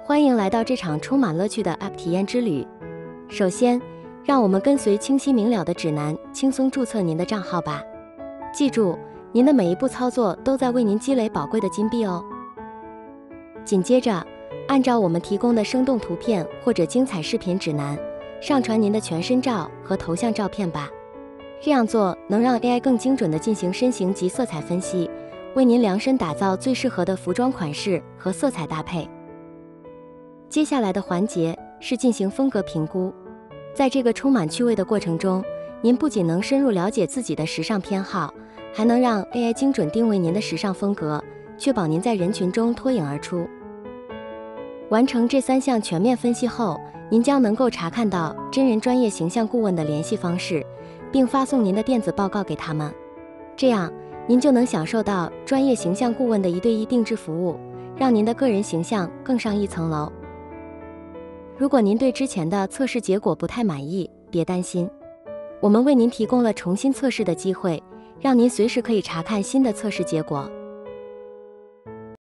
欢迎来到这场充满乐趣的 App 体验之旅。首先，让我们跟随清晰明了的指南，轻松注册您的账号吧。记住，您的每一步操作都在为您积累宝贵的金币哦。紧接着，按照我们提供的生动图片或者精彩视频指南，上传您的全身照和头像照片吧。这样做能让 AI 更精准地进行身形及色彩分析，为您量身打造最适合的服装款式和色彩搭配。接下来的环节是进行风格评估。在这个充满趣味的过程中，您不仅能深入了解自己的时尚偏好，还能让 AI 精准定位您的时尚风格，确保您在人群中脱颖而出。完成这3项全面分析后，您将能够查看到真人专业形象顾问的联系方式，并发送您的电子报告给他们。这样，您就能享受到专业形象顾问的1对1定制服务，让您的个人形象更上一层楼。如果您对之前的测试结果不太满意，别担心，我们为您提供了重新测试的机会，让您随时可以查看新的测试结果。